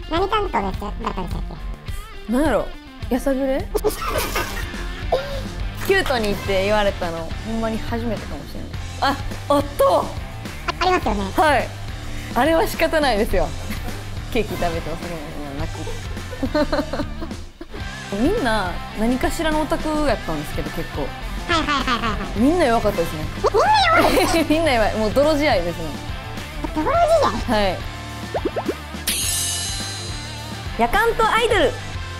何担当だったんでしたっけ？ なんやろ、やさぐれキュートにって言われたのほんまに初めてかもしれない。あったありますよね。 はい、あれは仕方ないですよケーキ食べてお酒飲むのはなくみんな何かしらのオタクやったんですけど、結構みんな弱かったですね。みんな弱い、もう泥仕合ですね。 泥仕合。 はい。夜間とアイドル。 はい、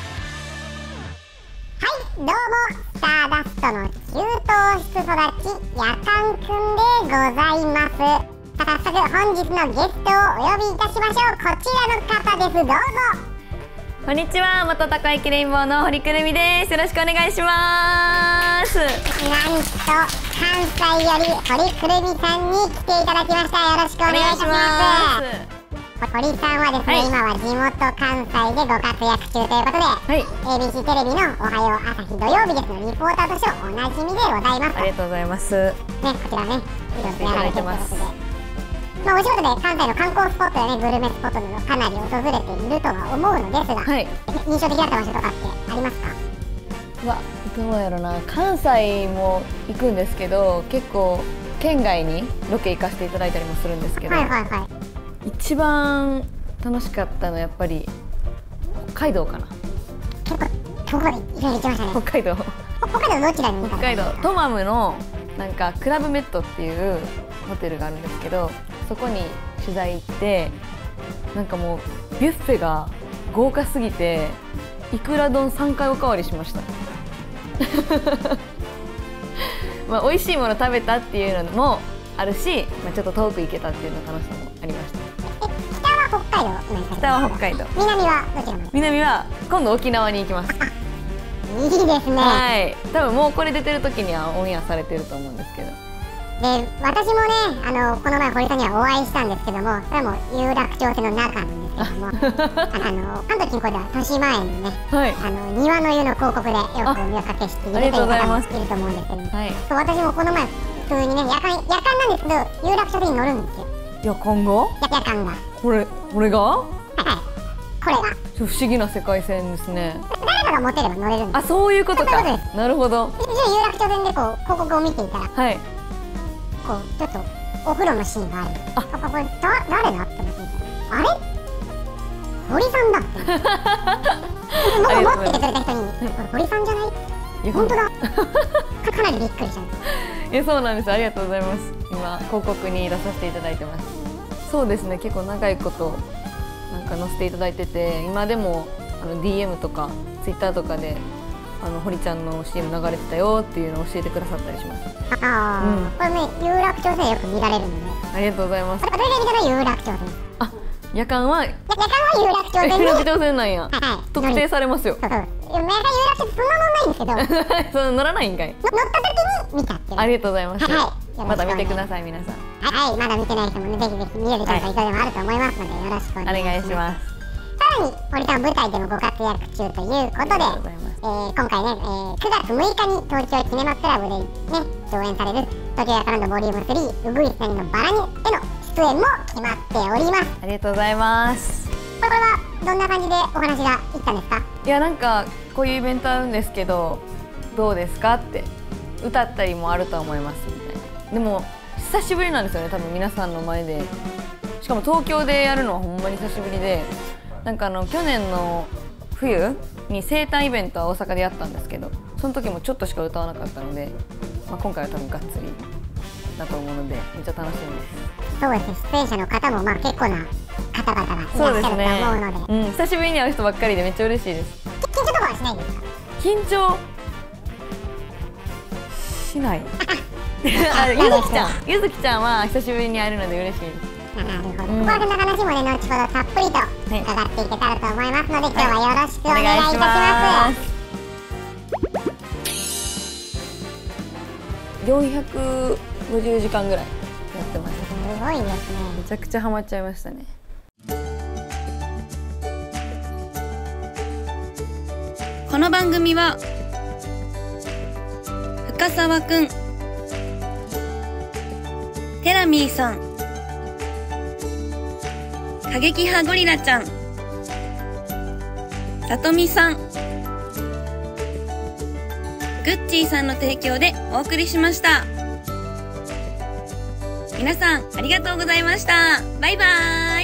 どうもスターダストの給湯室育ち夜間くんでございます。早速本日のゲストをお呼びいたしましょう。こちらの方です。どうぞ。 こんにちは、元高雪レインボーの堀くるみです。よろしくお願いします。 なんと関西より堀くるみさんに来ていただきました。よろしくお願いします。堀さんはですね、 はい、 今は地元関西でご活躍中ということで、はい、ABC テレビのおはよう朝日土曜日ですのリポーターとしておなじみでございます。 ありがとうございます。ね、 こちらね、いろいろやられてるということで、お仕事で関西の観光スポットやね、グルメスポットなどかなり訪れているとは思うのですが、はい、印象的だった場所とかってありますか？ どうやろな、関西も行くんですけど、結構県外にロケ行かせていただいたりもするんですけど、一番楽しかったのはやっぱり北海道かな。 結構遠くまでいろいろ行きましたね。 北海道どちらに？ 北海道トマムのなんかクラブメットっていうホテルがあるんですけど、そこに取材行って、なんかもうビュッフェが豪華すぎていくら丼3回おかわりしましたまあ美味しいもの食べたっていうのもあるし、ちょっと遠く行けたっていうの楽しさもありました。 北は北海道？ 北は北海道。 南はどちら？ 南は今度沖縄に行きます。 いいですね。 はい、多分もうこれ出てる時にはオンエアされてると思うんですけど。 で、私もね、この前堀さんにはお会いしたんですけども、それも有楽町線の中なんですけども関東近郊では豊島園のね、はい、庭の湯の広告でよく見かけしているという方もいると思うんですけども、はい、私もこの前普通にね、夜間なんですけど有楽町線に乗るんですよ。 夜間が？夜間がこれが？はい、 これが不思議な世界線ですね。 誰かが持てれば乗れるんです。 あ、そういうことか。なるほど。 有楽町線でこう広告を見ていたら、はい、こうちょっとお風呂のシーンがある。これ誰だって思ってみたら、あれ堀さんだって僕を持っててくれた人にこれ堀さんじゃない？本当だかなりびっくりしたんです。 そうなんです。ありがとうございます。今広告に出させていただいてます。そうですね、結構長いことなんか載せていただいてて、今でもDM とか Twitter とかで堀ちゃんの CM 流れてたよっていうのを教えてくださったりします。 これね、有楽町線よく見られるので。 ありがとうございます。 それが見たの有楽町線。 夜間は有楽町線。 有楽町線なんや。特定されますよ。 有楽町線そんな乗んないんですけど。 その乗らないんかい。 乗った時に見たっていう。 ありがとうございます。まだ見てください皆さん。 はい、まだ見てない人もね、ぜひぜひ見れるチャンスがいくらでもあると思いますのでよろしくお願いします。さらに堀さん舞台でもご活躍中ということで、今回ね、9月6日に東京キネマクラブでね上演される東京ヤカランドボリューム3ウグイス谷のバラにへの出演も決まっております。 ありがとうございます。 これはどんな感じでお話がいったんですか？ いや、なんかこういうイベントあるんですけどどうですかって、歌ったりもあると思いますみたいな。でも久しぶりなんですよね、多分皆さんの前で。しかも東京でやるのはほんまに久しぶりで、なんか去年の冬に生誕イベントは大阪でやったんですけど、その時もちょっとしか歌わなかったので、今回は多分がっつりだと思うのでめっちゃ楽しみです。 そうですね、出演者の方も結構な方々がいらっしゃると思うので、 久しぶりに会う人ばっかりでめっちゃ嬉しいです。 緊張とかはしないんですか？ 緊張しないゆずきちゃんは久しぶりに会えるので嬉しいです。 なるほど、ここら辺の話もね後ほどたっぷりと伺っていけたらと思いますので、今日はよろしくお願いいたします。 450時間ぐらいやってます。 すごいですね。 めちゃくちゃハマっちゃいましたね。 この番組は深澤くん、テラミーさん、過激派ゴリラちゃん、 さとみさん、グッチーさんの提供でお送りしました。皆さんありがとうございました。バイバーイ。